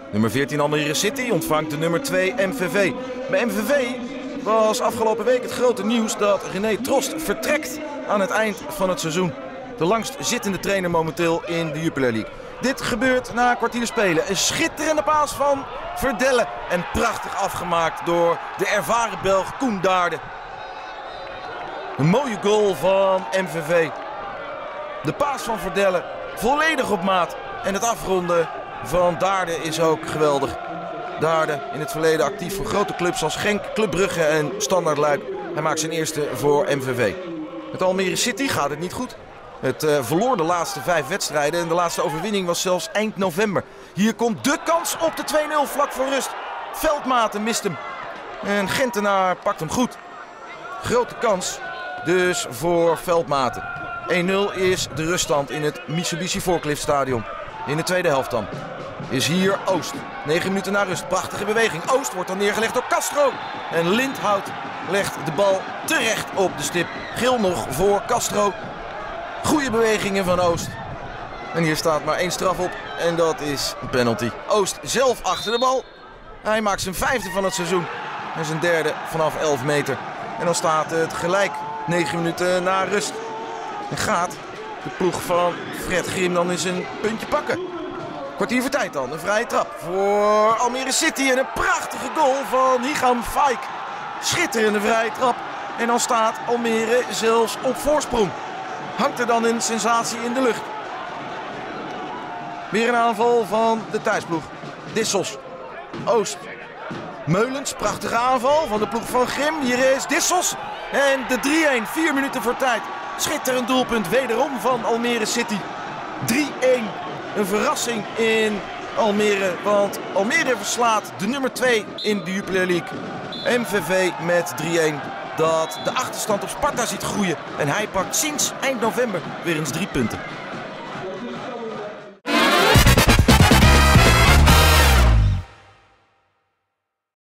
Nummer 14 Almere City ontvangt de nummer 2 MVV. Bij MVV was afgelopen week het grote nieuws dat René Trost vertrekt aan het eind van het seizoen. De langst zittende trainer momenteel in de Jupiler League. Dit gebeurt na een kwartier spelen. Een schitterende paas van Verdelle en prachtig afgemaakt door de ervaren Belg Koen Daarde. Een mooie goal van MVV. De paas van Verdelle volledig op maat en het afronden van Daarde is ook geweldig. Daarde in het verleden actief voor grote clubs als Genk, Club Brugge en Standaard Luik. Hij maakt zijn eerste voor MVV. Met Almere City gaat het niet goed. Het verloor de laatste 5 wedstrijden en de laatste overwinning was zelfs eind november. Hier komt de kans op de 2-0 vlak voor rust. Veldmaten mist hem en Gentenaar pakt hem goed. Grote kans dus voor Veldmaten. 1-0 is de ruststand in het Mitsubishi Forklift Stadion. In de tweede helft dan is hier Oost. 9 minuten na rust. Prachtige beweging. Oost wordt dan neergelegd door Castro. En Lindhout legt de bal terecht op de stip. Geel nog voor Castro. Goede bewegingen van Oost. En hier staat maar 1 straf op. En dat is een penalty. Oost zelf achter de bal. Hij maakt zijn 5e van het seizoen. En zijn 3e vanaf 11 meter. En dan staat het gelijk 9 minuten na rust. En gaat de ploeg van Fred Grim dan eens een puntje pakken. Kwartier voor tijd dan. Een vrije trap voor Almere City. En een prachtige goal van Higam Faik. Schitterende vrije trap. En dan staat Almere zelfs op voorsprong. Hangt er dan een sensatie in de lucht. Weer een aanval van de thuisploeg. Dissels. Oost. Meulens. Prachtige aanval van de ploeg van Grim. Hier is Dissels. En de 3-1. 4 minuten voor tijd. Schitterend doelpunt wederom van Almere City. 3-1. Een verrassing in Almere. Want Almere verslaat de nummer 2 in de Jupiler League. MVV met 3-1. Dat de achterstand op Sparta ziet groeien. En hij pakt sinds eind november weer eens 3 punten.